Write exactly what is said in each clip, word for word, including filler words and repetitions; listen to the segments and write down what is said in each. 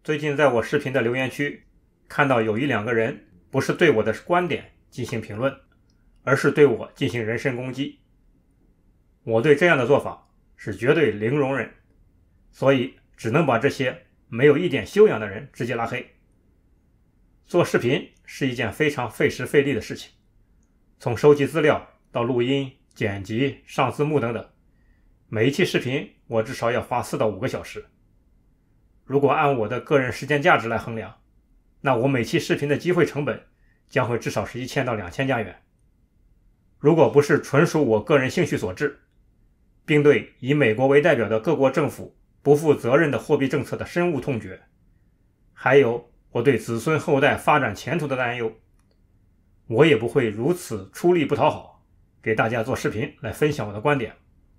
最近在我视频的留言区看到有一两个人不是对我的观点进行评论，而是对我进行人身攻击。我对这样的做法是绝对零容忍，所以只能把这些没有一点修养的人直接拉黑。做视频是一件非常费时费力的事情，从收集资料到录音、剪辑、上字幕等等，每一期视频我至少要花四到五个小时。如果按我的个人时间价值来衡量，那我每期视频的机会成本将会至少是一千到两千加元。如果不是纯属我个人兴趣所致，并对以美国为代表的各国政府不负责任的货币政策的深恶痛绝，还有我对子孙后代发展前途的担忧，我也不会如此出力不讨好，给大家做视频来分享我的观点。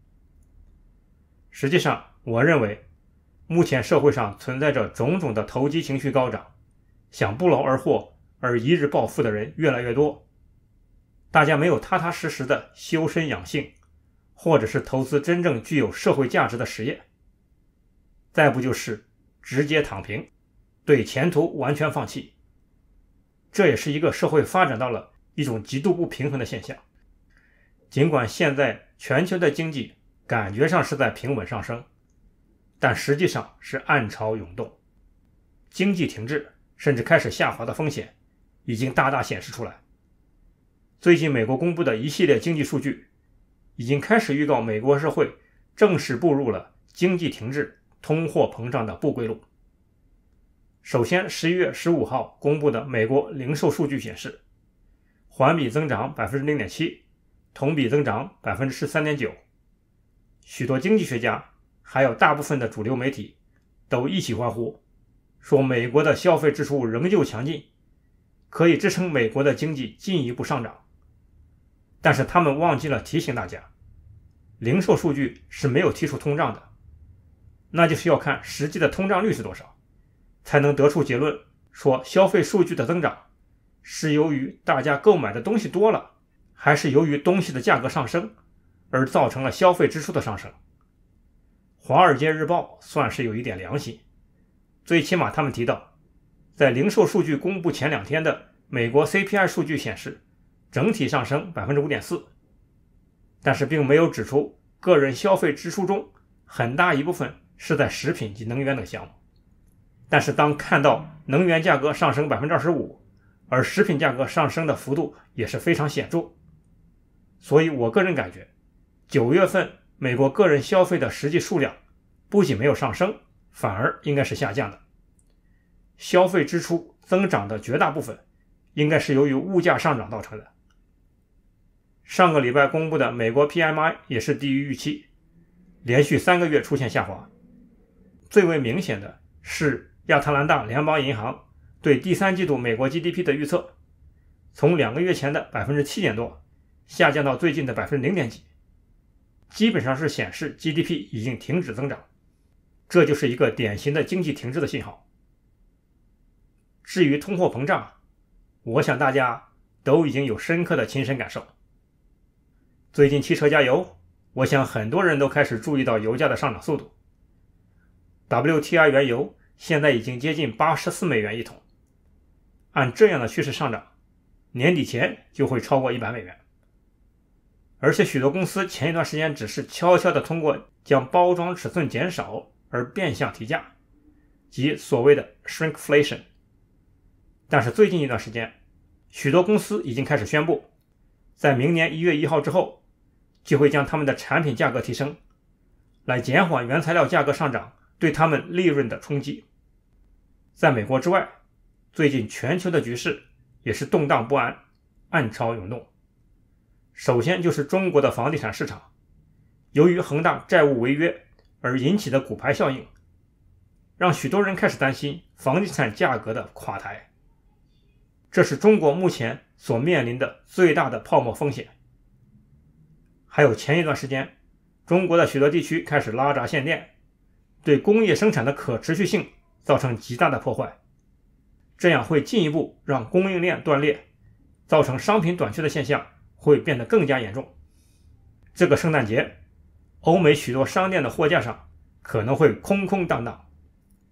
实际上，我认为目前社会上存在着种种的投机情绪高涨，想不劳而获而一日暴富的人越来越多。大家没有踏踏实实的修身养性，或者是投资真正具有社会价值的实业，再不就是直接躺平，对前途完全放弃。这也是一个社会发展到了一种极度不平衡的现象。尽管现在全球的经济感觉上是在平稳上升，但实际上是暗潮涌动，经济停滞甚至开始下滑的风险已经大大显示出来。最近美国公布的一系列经济数据已经开始预告美国社会正式步入了经济停滞、通货膨胀的不归路。首先，十一月十五号公布的美国零售数据显示，环比增长 百分之零点七， 同比增长 百分之十三点九。 许多经济学家还有大部分的主流媒体都一起欢呼，说美国的消费支出仍旧强劲，可以支撑美国的经济进一步上涨。但是他们忘记了提醒大家，零售数据是没有提出通胀的，那就是要看实际的通胀率是多少，才能得出结论说消费数据的增长是由于大家购买的东西多了，还是由于东西的价格上升而造成了消费支出的上升。华尔街日报算是有一点良心，最起码他们提到，在零售数据公布前两天的美国 C P I 数据显示整体上升 百分之五点四， 但是并没有指出个人消费支出中很大一部分是在食品及能源等项目。但是当看到能源价格上升 百分之二十五， 而食品价格上升的幅度也是非常显著，所以我个人感觉九月份美国个人消费的实际数量不仅没有上升，反而应该是下降的。消费支出增长的绝大部分应该是由于物价上涨造成的。上个礼拜公布的美国 P M I 也是低于预期，连续三个月出现下滑。最为明显的是亚特兰大联邦银行对第三季度美国 G D P 的预测，从两个月前的 百分之七点多下降到最近的 百分之零点几，基本上是显示 G D P 已经停止增长，这就是一个典型的经济停滞的信号。至于通货膨胀，我想大家都已经有深刻的亲身感受。最近汽车加油，我想很多人都开始注意到油价的上涨速度。W T I 原油现在已经接近八十四美元一桶，按这样的趋势上涨，年底前就会超过一百美元。而且许多公司前一段时间只是悄悄地通过将包装尺寸减少而变相提价，即所谓的 shrinkflation。 但是最近一段时间，许多公司已经开始宣布，在明年一月一号之后就会将他们的产品价格提升，来减缓原材料价格上涨对他们利润的冲击。在美国之外，最近全球的局势也是动荡不安，暗潮涌动。首先就是中国的房地产市场，由于恒大债务违约而引起的骨牌效应，让许多人开始担心房地产价格的垮台。这是中国目前所面临的最大的泡沫风险。还有前一段时间，中国的许多地区开始拉闸限电，对工业生产的可持续性造成极大的破坏，这样会进一步让供应链断裂，造成商品短缺的现象会变得更加严重。这个圣诞节，欧美许多商店的货架上可能会空空荡荡。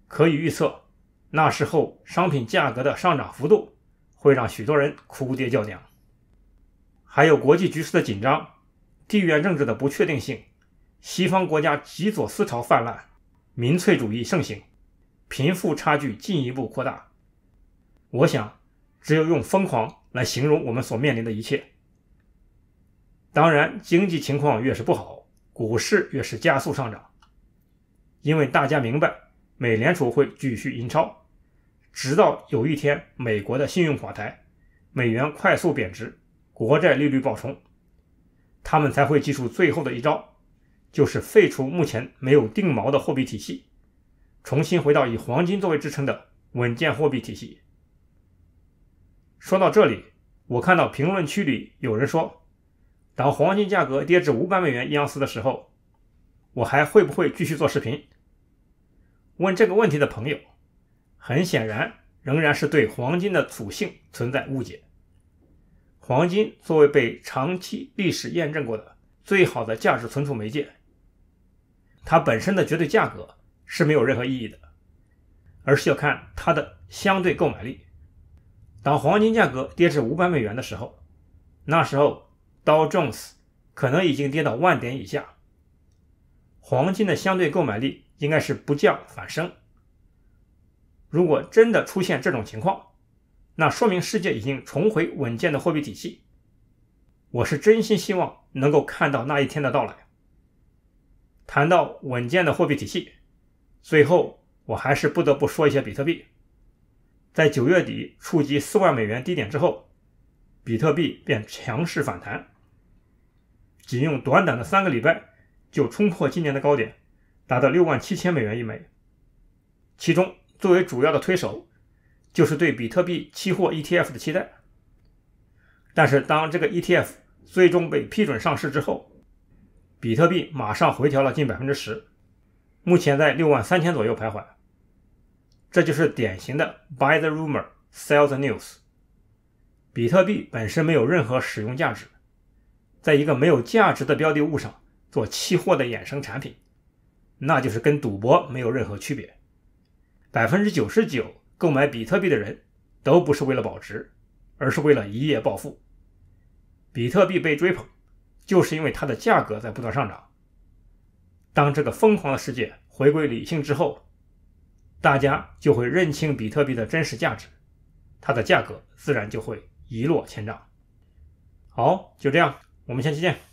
可以预测，那时候商品价格的上涨幅度会让许多人哭爹叫娘。还有国际局势的紧张，地缘政治的不确定性，西方国家极左思潮泛滥，民粹主义盛行，贫富差距进一步扩大。我想，只有用疯狂来形容我们所面临的一切。当然，经济情况越是不好，股市越是加速上涨，因为大家明白，美联储会继续印钞，直到有一天美国的信用垮台，美元快速贬值，国债利率暴冲，他们才会记住最后的一招，就是废除目前没有定锚的货币体系，重新回到以黄金作为支撑的稳健货币体系。说到这里，我看到评论区里有人说，当黄金价格跌至五百美元一盎司的时候，我还会不会继续做视频？问这个问题的朋友，很显然仍然是对黄金的属性存在误解。黄金作为被长期历史验证过的最好的价值存储媒介，它本身的绝对价格是没有任何意义的，而是要看它的相对购买力。当黄金价格跌至五百美元的时候，那时候 Dow Jones 可能已经跌到万点以下，黄金的相对购买力应该是不降反升。如果真的出现这种情况，那说明世界已经重回稳健的货币体系。我是真心希望能够看到那一天的到来。谈到稳健的货币体系，最后我还是不得不说一下比特币。在九月底触及四万美元低点之后，比特币便强势反弹，仅用短短的三个礼拜就冲破今年的高点，达到六万七千美元一枚。其中作为主要的推手就是对比特币期货 E T F 的期待。但是当这个 E T F 最终被批准上市之后，比特币马上回调了近 百分之十， 目前在六万三千左右徘徊。这就是典型的 buy the rumor, sell the news。 比特币本身没有任何使用价值，在一个没有价值的标的物上做期货的衍生产品，那就是跟赌博没有任何区别。 百分之九十九 购买比特币的人都不是为了保值，而是为了一夜暴富。比特币被追捧，就是因为它的价格在不断上涨。当这个疯狂的世界回归理性之后，大家就会认清比特币的真实价值，它的价格自然就会一落千丈。好，就这样，我们下期见。